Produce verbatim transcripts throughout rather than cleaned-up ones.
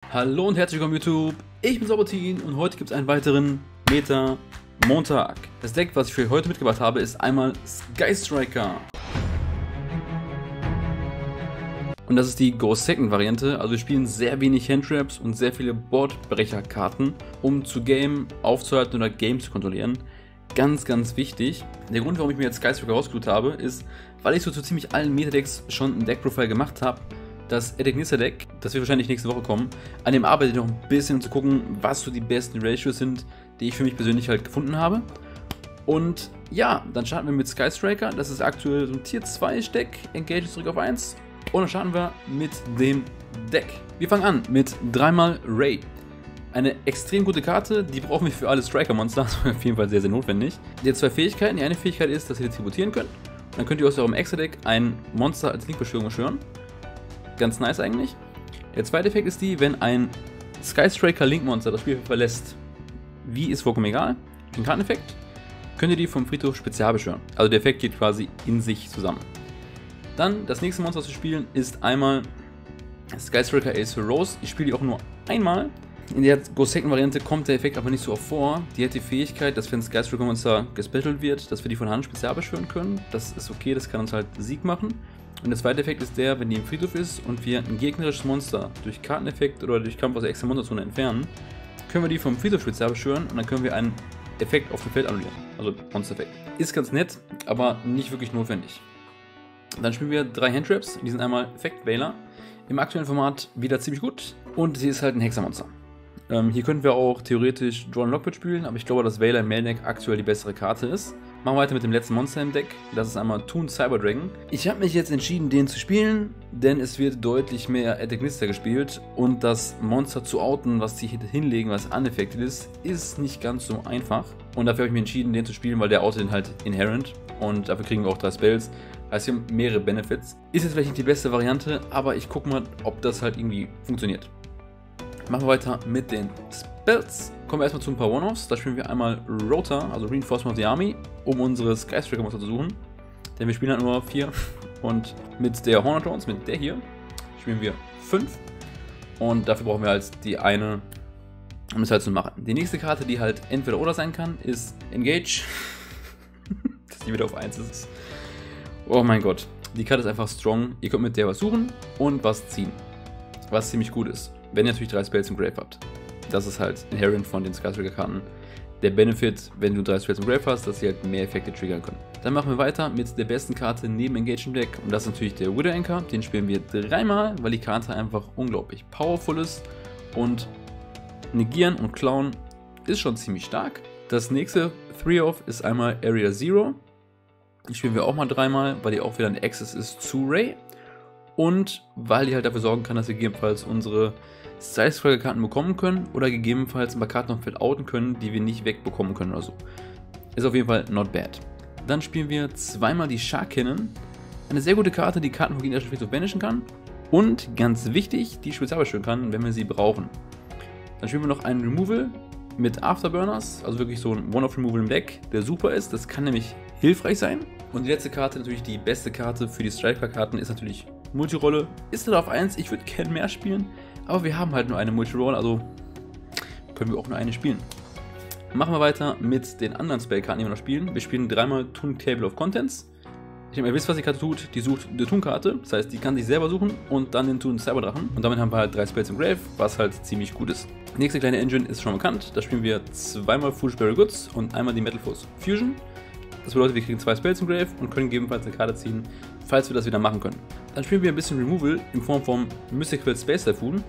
Hallo und herzlich willkommen YouTube, ich bin Sabotin und heute gibt es einen weiteren Meta Montag. Das Deck, was ich für heute mitgebracht habe, ist einmal Sky Striker. Und das ist die Go Second Variante, also wir spielen sehr wenig Handtraps und sehr viele Boardbrecherkarten, um zu Game aufzuhalten oder Game zu kontrollieren. Ganz, ganz wichtig. Der Grund, warum ich mir jetzt Sky Striker rausgesucht habe, ist, weil ich so zu ziemlich allen Meta-Decks schon ein Deck-Profile gemacht habe. Das Edeknissa-Deck, das wird wahrscheinlich nächste Woche kommen. An dem arbeite ich noch ein bisschen, um zu gucken, was so die besten Ratios sind, die ich für mich persönlich halt gefunden habe. Und ja, dann starten wir mit Sky Striker. Das ist aktuell so ein Tier zwei Deck, Engage zurück auf eins. Und dann starten wir mit dem Deck. Wir fangen an mit dreimal Ray. Eine extrem gute Karte, die brauchen wir für alle Striker-Monster, das ist auf jeden Fall sehr, sehr notwendig. Die hat zwei Fähigkeiten. Die eine Fähigkeit ist, dass ihr distributieren könnt. Und dann könnt ihr aus eurem Extra-Deck ein Monster als Link-Beschwörung beschwören. Ganz nice eigentlich. Der zweite Effekt ist die, wenn ein Sky Striker Link Monster das Spiel verlässt, wie ist vollkommen egal, ein Karteneffekt, könnt ihr die vom Friedhof spezial beschwören. Also der Effekt geht quasi in sich zusammen. Dann das nächste Monster zu spielen ist einmal Sky Striker Ace für Rose. Ich spiele die auch nur einmal. In der Go Second Variante kommt der Effekt aber nicht so oft vor. Die hat die Fähigkeit, dass wenn Sky Striker Monster gespettelt wird, dass wir die von Hand spezial beschwören können. Das ist okay, das kann uns halt Sieg machen. Und der zweite Effekt ist der, wenn die im Friedhof ist und wir ein gegnerisches Monster durch Karteneffekt oder durch Kampf aus der extra Monsterzone entfernen, können wir die vom Friedhof spezial beschwören und dann können wir einen Effekt auf dem Feld annullieren. Also Monster-Effekt. Ist ganz nett, aber nicht wirklich notwendig. Dann spielen wir drei Handtraps. Die sind einmal Effekt Veiler. Im aktuellen Format wieder ziemlich gut. Und sie ist halt ein Hexermonster. Ähm, hier könnten wir auch theoretisch Draw and Lockbit spielen, aber ich glaube, dass Veiler im Main Deck aktuell die bessere Karte ist. Machen wir weiter mit dem letzten Monster im Deck. Das ist einmal Toon Cyber Dragon. Ich habe mich jetzt entschieden, den zu spielen, denn es wird deutlich mehr Edeknissa gespielt. Und das Monster zu outen, was sie hinlegen, was unaffected ist, ist nicht ganz so einfach. Und dafür habe ich mich entschieden, den zu spielen, weil der outet den halt inherent. Und dafür kriegen wir auch drei Spells. Also wir haben mehrere Benefits. Ist jetzt vielleicht nicht die beste Variante, aber ich gucke mal, ob das halt irgendwie funktioniert. Machen wir weiter mit den Spells. Kommen wir erstmal zu ein paar One-Offs. Da spielen wir einmal Rota, also Reinforcement of the Army, um unsere Sky Striker Monster zu suchen. Denn wir spielen halt nur vier. Und mit der Hornet Drones, mit der hier, spielen wir fünf. Und dafür brauchen wir halt die eine, um es halt zu machen. Die nächste Karte, die halt entweder oder sein kann, ist Engage. Dass die wieder auf eins ist. Oh mein Gott. Die Karte ist einfach strong. Ihr könnt mit der was suchen und was ziehen. Was ziemlich gut ist. Wenn ihr natürlich drei Spells im Grave habt. Das ist halt inherent von den Sky Striker Karten. Der Benefit, wenn du drei Spells im Grave hast, dass sie halt mehr Effekte triggern können. Dann machen wir weiter mit der besten Karte neben Engage im Deck. Und das ist natürlich der Wither Anchor. Den spielen wir dreimal, weil die Karte einfach unglaublich powerful ist. Und negieren und klauen ist schon ziemlich stark. Das nächste Three-Off ist einmal Area Zero. Die spielen wir auch mal dreimal, weil die auch wieder ein Access ist zu Ray. Und weil die halt dafür sorgen kann, dass wir gegebenenfalls unsere Sky Striker Karten bekommen können oder gegebenenfalls ein paar Karten auf dem Feld outen können, die wir nicht wegbekommen können oder so. Ist auf jeden Fall not bad. Dann spielen wir zweimal die Shark Cannon. Eine sehr gute Karte, die Karten vom gegnerischen Friedhof banishen kann. Und ganz wichtig, die spezial beschwören kann, wenn wir sie brauchen. Dann spielen wir noch einen Removal mit Afterburners, also wirklich so ein One-Off-Removal im Deck, der super ist. Das kann nämlich hilfreich sein. Und die letzte Karte, natürlich die beste Karte für die Striker-Karten, ist natürlich Multirolle. Ist halt auf eins, ich würde gerne mehr spielen, aber wir haben halt nur eine Multirolle, also können wir auch nur eine spielen. Machen wir weiter mit den anderen Spellkarten, die wir noch spielen. Wir spielen dreimal Toon Table of Contents. Ich denke, ihr wisst, was die Karte tut. Die sucht eine Toon-Karte, das heißt, die kann sich selber suchen und dann den Toon Cyberdrachen. Und damit haben wir halt drei Spells im Grave, was halt ziemlich gut ist. Nächste kleine Engine ist schon bekannt. Da spielen wir zweimal Foolish Berry Goods und einmal die Metal Force Fusion. Das bedeutet, wir kriegen zwei Spells im Grave und können gegebenenfalls eine Karte ziehen, falls wir das wieder machen können. Dann spielen wir ein bisschen Removal in Form von Mystical Space Typhoon.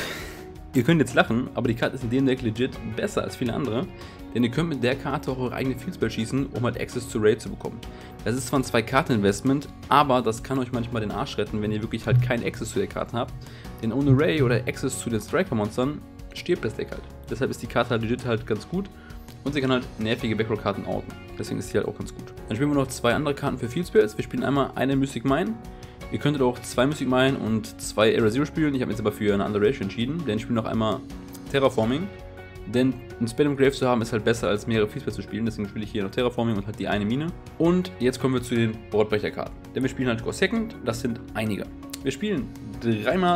Ihr könnt jetzt lachen, aber die Karte ist in dem Deck legit besser als viele andere, denn ihr könnt mit der Karte auch eure eigene Fieldspell schießen, um halt Access zu Raid zu bekommen. Das ist zwar ein zwei Karten Investment, aber das kann euch manchmal den Arsch retten, wenn ihr wirklich halt keinen Access zu der Karte habt, denn ohne Ray oder Access zu den Striker-Monstern stirbt das Deck halt. Deshalb ist die Karte halt legit halt ganz gut. Und sie kann halt nervige Backrow-Karten outen. Deswegen ist sie halt auch ganz gut. Dann spielen wir noch zwei andere Karten für Field Spells. Wir spielen einmal eine Mystic Mine. Ihr könntet auch zwei Mystic Mine und zwei Area Zero spielen. Ich habe mich jetzt aber für eine andere Ratio entschieden. Denn ich spiele noch einmal Terraforming. Denn ein Spell im Grave zu haben ist halt besser als mehrere Field Spells zu spielen. Deswegen spiele ich hier noch Terraforming und halt die eine Mine. Und jetzt kommen wir zu den Boardbrecher-Karten. Denn wir spielen halt Go Second. Das sind einige. Wir spielen dreimal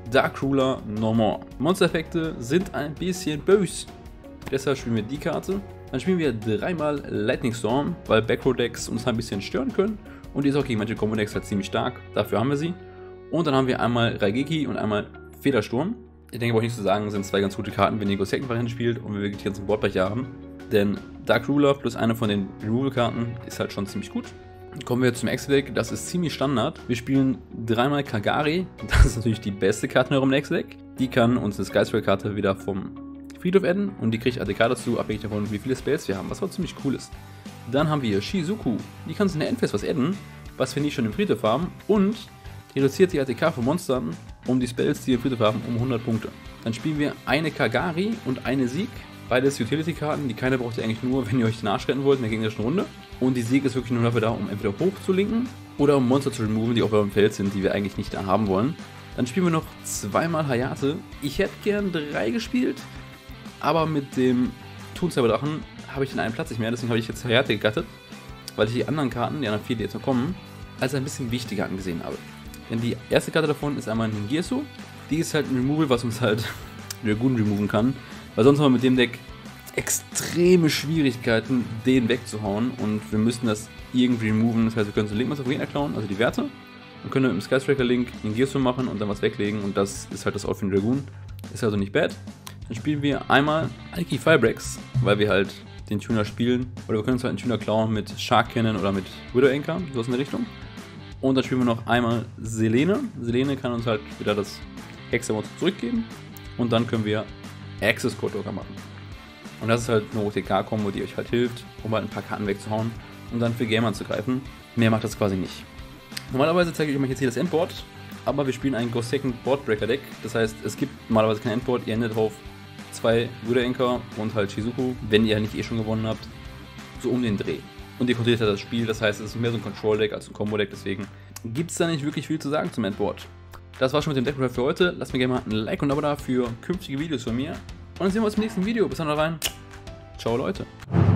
Dark Ruler No More. Monster-Effekte sind ein bisschen böse. Deshalb spielen wir die Karte. Dann spielen wir dreimal Lightning Storm, weil Backrow-Decks uns ein bisschen stören können. Und die ist auch gegen manche Combo-Decks halt ziemlich stark. Dafür haben wir sie. Und dann haben wir einmal Raigeki und einmal Federsturm. Ich denke, brauche ich nicht zu sagen, sind zwei ganz gute Karten, wenn ihr Go-Second-Variante spielt und wir wirklich die ganzen Boardbrecher haben. Denn Dark Ruler plus eine von den Removal-Karten ist halt schon ziemlich gut. Kommen wir zum Extra-Deck, das ist ziemlich Standard. Wir spielen dreimal Kagari, das ist natürlich die beste Karte in eurem Extra-Deck. Die kann uns eine Skyscraper-Karte wieder vom Friedhof adden und die kriegt A T K dazu, abhängig davon, wie viele Spells wir haben, was auch ziemlich cool ist. Dann haben wir Shizuku, die kann uns in der Endphase was adden, was wir nicht schon im Friedhof haben und reduziert die A T K von Monstern um die Spells, die wir im Friedhof haben, um hundert Punkte. Dann spielen wir eine Kagari und eine Sieg. Beides Utility-Karten, die keiner braucht ihr eigentlich nur, wenn ihr euch den Arsch retten wollt in der gegnerischen Runde. Und die Sieg ist wirklich nur dafür da, um entweder hoch zu linken oder um Monster zu removen, die auf eurem Feld sind, die wir eigentlich nicht da haben wollen. Dann spielen wir noch zweimal Hayate. Ich hätte gern drei gespielt, aber mit dem Toonsaber-Drachen habe ich den einen Platz nicht mehr, deswegen habe ich jetzt Hayate gegattet, weil ich die anderen Karten, die anderen vier, die jetzt noch kommen, als ein bisschen wichtiger angesehen habe. Denn die erste Karte davon ist einmal ein Girsu. Die ist halt ein Removal, was uns halt Dragoon removen kann. Weil sonst haben wir mit dem Deck extreme Schwierigkeiten, den wegzuhauen. Und wir müssen das irgendwie removen. Das heißt, wir können so Linkmaster von Gegner klauen, also die Werte. Dann können wir mit dem Skyscraper-Link den Girsu machen und dann was weglegen. Und das ist halt das Out für den Dragoon. Ist also nicht bad. Dann spielen wir einmal Aiki Firebreaks, weil wir halt den Tuner spielen. Oder wir können uns halt einen Tuner klauen mit Shark Cannon oder mit Widow Anchor, so in der Richtung. Und dann spielen wir noch einmal Selene. Selene kann uns halt wieder das Hexer-Mod zurückgeben. Und dann können wir Access Code Dogger machen. Und das ist halt eine O T K-Kombo, die euch halt hilft, um halt ein paar Karten wegzuhauen und dann für Gamer zu greifen. Mehr macht das quasi nicht. Normalerweise zeige ich euch jetzt hier das Endboard, aber wir spielen ein Go Second Boardbreaker Deck. Das heißt, es gibt normalerweise kein Endboard, ihr endet drauf zwei Widow Anchor und halt Shizuku, wenn ihr nicht eh schon gewonnen habt, so um den Dreh. Und ihr kontrolliert halt das Spiel, das heißt, es ist mehr so ein Control-Deck als ein Combo-Deck, deswegen gibt es da nicht wirklich viel zu sagen zum Endboard. Das war's schon mit dem Deck für heute. Lasst mir gerne mal ein Like und ein Abo da für künftige Videos von mir. Und dann sehen wir uns im nächsten Video. Bis dann rein. Ciao, Leute.